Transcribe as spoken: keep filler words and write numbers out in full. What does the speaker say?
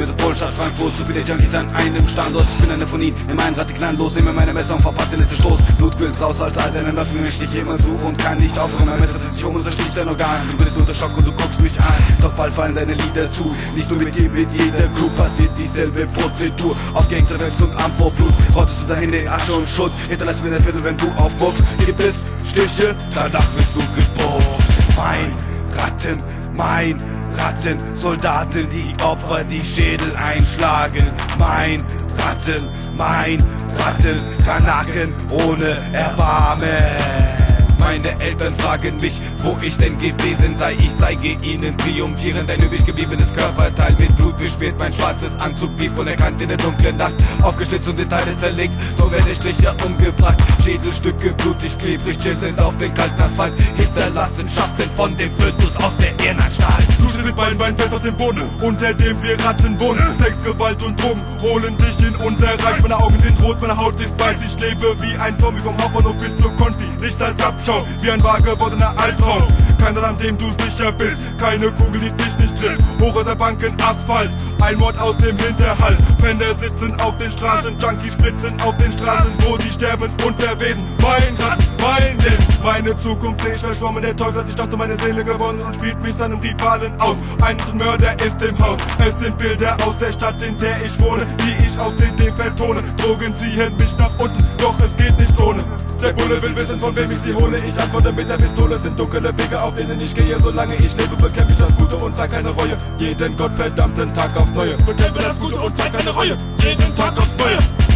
Metropolstadt Frankfurt. Zu viele Junkies an einem Standort, ich bin einer von ihnen. In meinem Rad die Knallen los, nehme meine Messer und verpasse den letzten Stoß. Blut quillt raus als Alter, in der Öffnung, ich stich immer zu und kann nicht aufhören. Mein Messer dreht sich um und zersticht dein Organ. Du bist unter Schock und du guckst mich an, doch bald fallen deine Lieder zu. Nicht nur mit dir, mit jeder Crew passiert dieselbe Prozedur. Auf Gangster-West und Arm vor Blut, rottest du dahin in Asche und Schutt. Hinterlass mir das Viertel, wenn du aufbockst. Gibt es Stiche, danach wirst du geboren. Mein Ratten, mein Ratten, Soldaten, die Opfer, die Schädel einschlagen. Mein Ratten, mein Ratten, Kanaken ohne Erbarmen. Meine Eltern fragen mich, wo ich denn gewesen sei. Ich zeige ihnen triumphierend ein übrig gebliebenes Körperteil. Mit Blut beschmiert, mein schwarzes Anzug blieb unerkannt in der dunklen Nacht. Aufgeschlitzt und in Teile zerlegt, so werde Striche umgebracht. Schädelstücke blutig, klebrig, chillend auf den kalten Asphalt. Hinterlassen, schaffen von dem Fötus aus der Irrenanstalt. Du stehst mit beiden Beinen fest auf dem Boden, unter dem wir Ratten wohnen. Sex, Gewalt und Drogen holen dich in unser Reich. Meine Augen sind rot, meine Haut ist weiß. Ich lebe wie ein Zombie vom Hauptbahnhof bis zur Conti. Nichts als Abschau, wie ein wahr gewordener Albtraum. Kein Land, an dem du sicher bist, keine Kugel, die dich nicht trifft. Hoch aus der Banken, Asphalt, ein Mord aus dem Hinterhalt. Penner sitzen auf den Straßen, Junkies spritzen auf den Straßen, wo sie sterben und verwesen. Mein Rad, mein Leben, meine Zukunft sehe ich verschwommen. Der Teufel hat die Stadt um meine Seele gewonnen und spielt mich seinem Rivalen aus. Ein Mörder ist im Haus, es sind Bilder aus der Stadt, in der ich wohne, die ich auf C D vertone. Drogen ziehen mich nach unten, doch es geht nicht ohne. Der Bulle will wissen, von wem ich sie hole. Ich antworte mit der Pistole, es sind dunkle Wege, auf denen ich gehe. Solange ich lebe, bekämpfe ich das Gute und zeig keine Reue. Jeden gottverdammten Tag aufs Neue. Bekämpfe das Gute und zeig keine Reue. Jeden Tag aufs Neue.